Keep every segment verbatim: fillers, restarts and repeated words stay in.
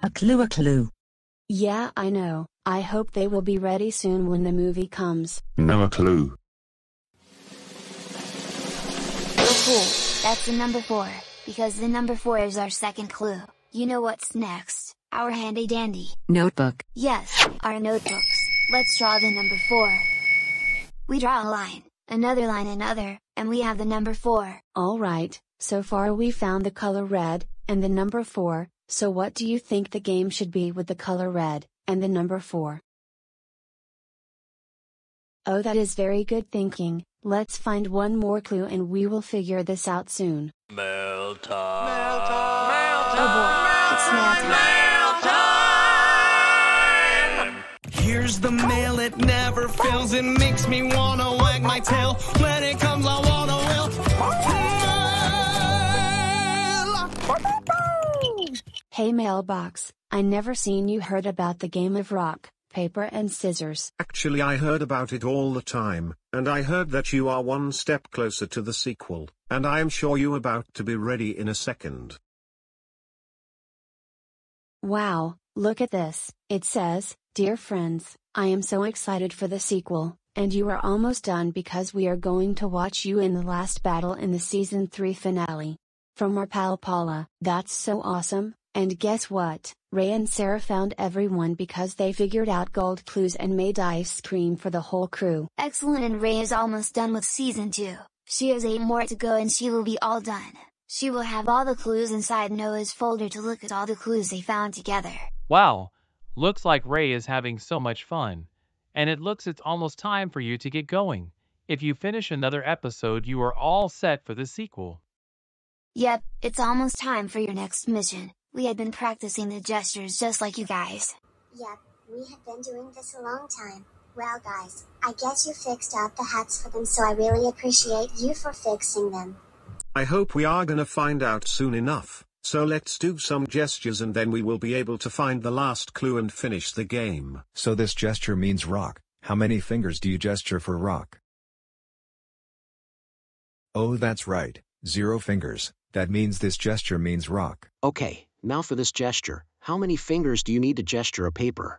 A clue, a clue. Yeah, I know. I hope they will be ready soon when the movie comes. No, a clue. Oh cool, that's the number four, because the number four is our second clue. You know what's next, our handy dandy Notebook. Yes, our notebooks. Let's draw the number four. We draw a line, another line, another, and we have the number four. Alright, so far we found the color red, and the number four, so what do you think the game should be with the color red, and the number four? Oh, that is very good thinking. Let's find one more clue and we will figure this out soon. Mail time. Mail time. Mail Oh boy, it's mail time. Here's the mail, it never fails. It makes me wanna wag my tail. When it comes, I wanna will. Hey mailbox, I never seen you heard about the game of rock, paper and scissors. Actually, I heard about it all the time, and I heard that you are one step closer to the sequel, and I am sure you about to be ready in a second. Wow, look at this. It says, "Dear friends, I am so excited for the sequel, and you are almost done because we are going to watch you in the last battle in the season three finale." From our pal Paula. That's so awesome, and guess what? Ray and Sarah found everyone because they figured out gold clues and made ice cream for the whole crew. Excellent, and Ray is almost done with season two. She has eight more to go and she will be all done. She will have all the clues inside Noah's folder to look at all the clues they found together. Wow, looks like Ray is having so much fun. And it looks it's almost time for you to get going. If you finish another episode, you are all set for the sequel. Yep, it's almost time for your next mission. We had been practicing the gestures just like you guys. Yep, we have been doing this a long time. Well guys, I guess you fixed out the hats for them, so I really appreciate you for fixing them. I hope we are gonna find out soon enough, so let's do some gestures and then we will be able to find the last clue and finish the game. So this gesture means rock. How many fingers do you gesture for rock? Oh, that's right, zero fingers. That means this gesture means rock. Okay, now for this gesture, how many fingers do you need to gesture a paper?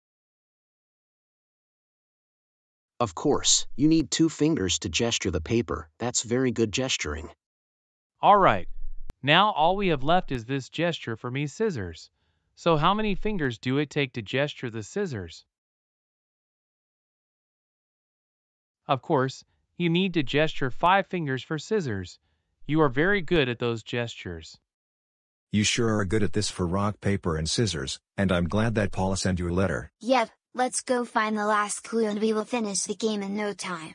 Of course, you need two fingers to gesture the paper. That's very good gesturing. Alright, now all we have left is this gesture for me scissors. So how many fingers do it take to gesture the scissors? Of course, you need to gesture five fingers for scissors. You are very good at those gestures. You sure are good at this for rock, paper, and scissors, and I'm glad that Paula sent you a letter. Yep, let's go find the last clue and we will finish the game in no time.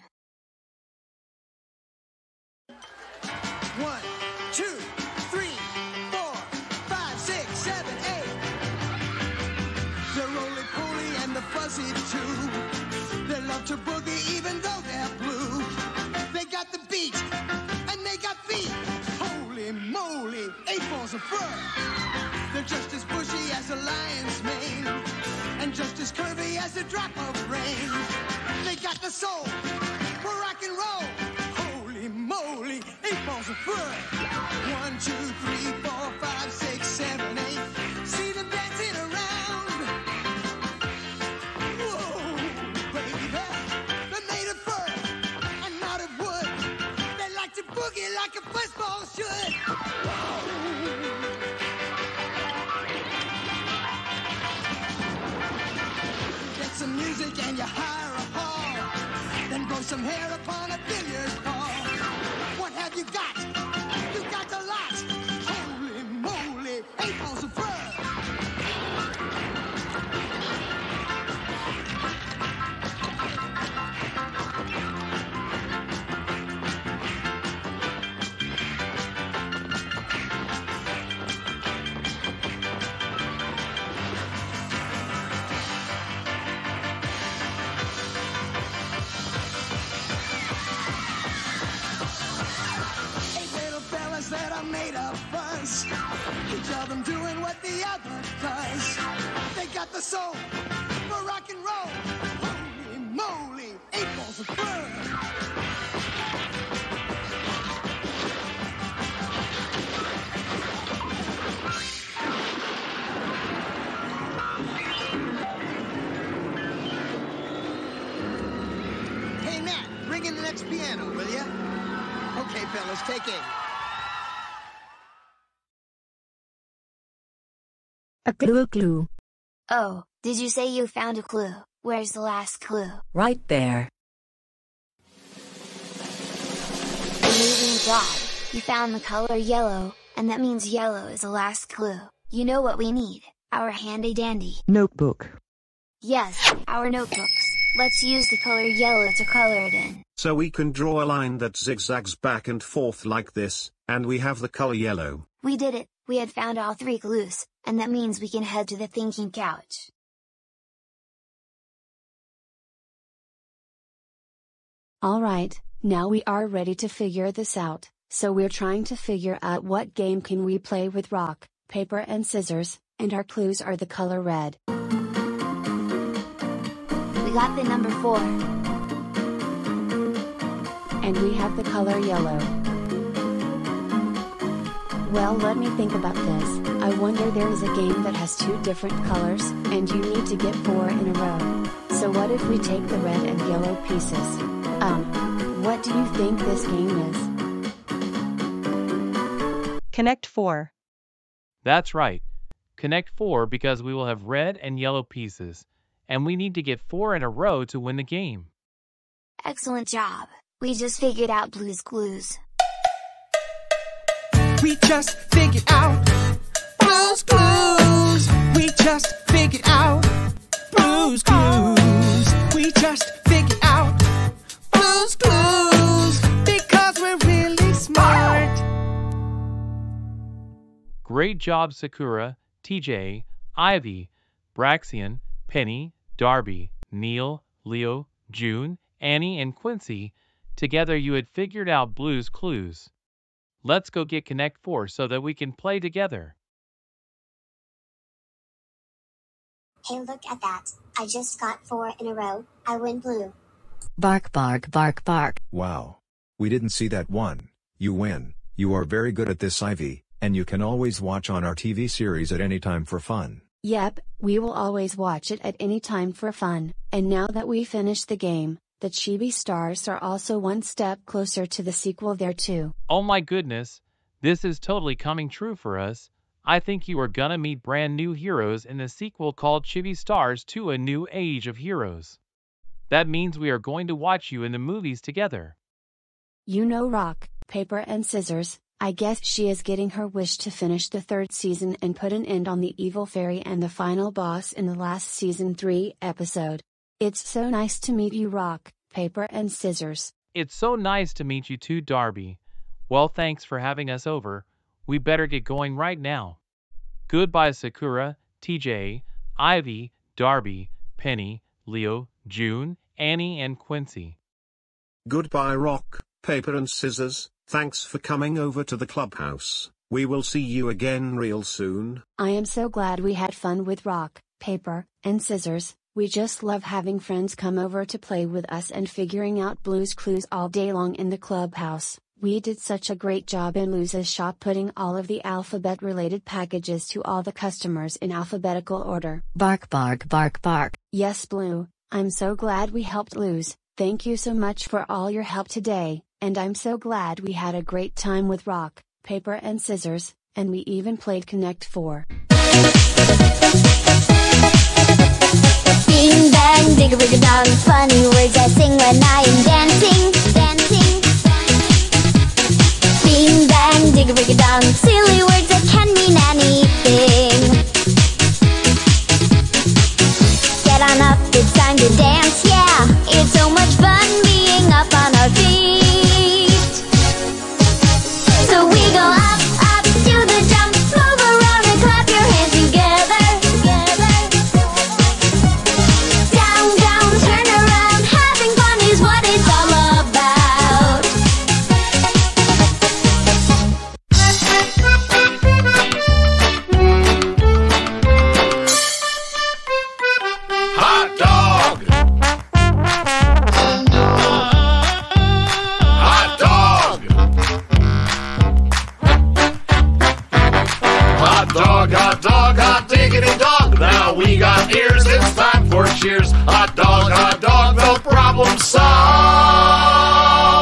One, two, three, four, five, six, seven, eight. The roly-poly and the fuzzy too. They love to boogie even though they're blue. They got the beat and they got feet. Holy moly, eight balls of fur. They're just as bushy as a lion's mane, and just as curvy as a drop of rain. They got the soul for rock and roll. Holy moly, eight balls of fur. One, two, three, four, five, six, seven, eight. See them dancing around. Whoa, baby, they're made of fur and not of wood. They like to boogie like a fuzzball should. Get some music and you hire a hall, then blow some hair upon a billiard ball. What have you got? You got a lot. Holy moly, eight balls of fur. That are made of fuzz, each of them doing what the other does. They got the soul for rock and roll. Holy moly, eight balls of fur. Max piano, will ya? Okay, fellas, take it. A clue clue. Oh, did you say you found a clue? Where's the last clue? Right there. Amazing job! You found the color yellow, and that means yellow is the last clue. You know what we need? Our handy dandy notebook. Yes, our notebooks. Let's use the color yellow to color it in. So we can draw a line that zigzags back and forth like this, and we have the color yellow. We did it! We had found all three clues, and that means we can head to the thinking couch. Alright, now we are ready to figure this out, so we're trying to figure out what game can we play with rock, paper and scissors, and our clues are the color red. We got the number four. And we have the color yellow. Well, let me think about this. I wonder there is a game that has two different colors, and you need to get four in a row. So what if we take the red and yellow pieces? Um, what do you think this game is? Connect four. That's right. Connect four because we will have red and yellow pieces, and we need to get four in a row to win the game. Excellent job. We just figured out Blue's Clues. We just figured out Blue's Clues. We just figured out Blue's Clues. We just figured out Blue's Clues because we're really smart. Great job, Sakura, T J, Ivy, Braxian, Penny, Darby, Neil, Leo, June, Annie, and Quincy. Together you had figured out Blue's Clues. Let's go get Connect four so that we can play together. Hey, look at that. I just got four in a row. I win blue. Bark bark bark bark. Wow. We didn't see that one. You win. You are very good at this, Ivy, and you can always watch on our T V series at any time for fun. Yep, we will always watch it at any time for fun, and now that we finished the game, the Chibi Stars are also one step closer to the sequel there too. Oh my goodness, this is totally coming true for us. I think you are gonna meet brand new heroes in the sequel called Chibi Stars to a New Age of Heroes. That means we are going to watch you in the movies together. You know rock, paper and scissors, I guess she is getting her wish to finish the third season and put an end on the evil fairy and the final boss in the last season three episode. It's so nice to meet you, rock, paper and scissors. It's so nice to meet you too, Darby. Well, thanks for having us over. We better get going right now. Goodbye, Sakura, T J, Ivy, Darby, Penny, Leo, June, Annie, and Quincy. Goodbye, rock, paper and scissors. Thanks for coming over to the clubhouse. We will see you again real soon. I am so glad we had fun with rock, paper, and scissors. We just love having friends come over to play with us and figuring out Blue's Clues all day long in the clubhouse. We did such a great job in Luz's shop putting all of the alphabet-related packages to all the customers in alphabetical order. Bark bark bark bark. Yes, Blue, I'm so glad we helped Luz. Thank you so much for all your help today, and I'm so glad we had a great time with rock, paper and scissors, and we even played Connect four. Bing bang, digga digga dong, funny words I sing when I am dancing, dancing. Bing bang, digga digga dong, silly words that can mean anything. Get on up, it's time to dance, yeah. It's so much fun being up on our feet. So we go up, up, do the jump, move around and clap your hands together. We got ears, it's time for cheers. Hot dog, hot dog, no problem solved.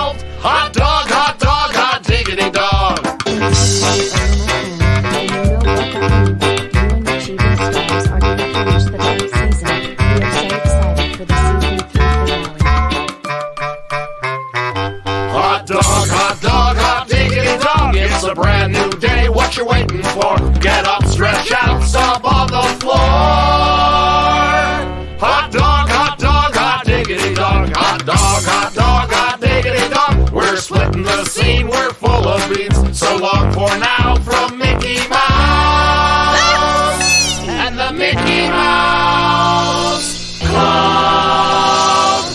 Hot dog, hot dog, hot diggity dog. Hot dog, hot dog, hot diggity dog. It's a brand new day, what you waiting for? Get up, stretch out, stomp on the floor. Hot dog, hot dog, hot diggity dog. Hot dog, hot dog, hot diggity dog. We're splitting the scene, we're full of beans. So long for now from Mickey Mouse and the Mickey Mouse Clubhouse.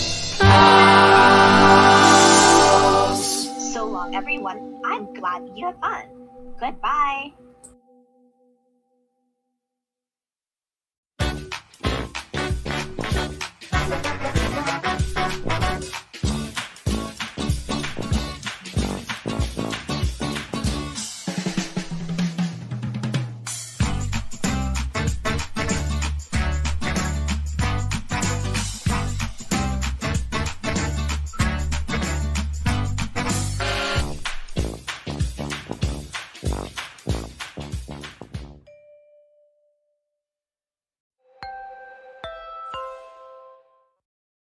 So long, everyone. I'm glad you had fun. Goodbye.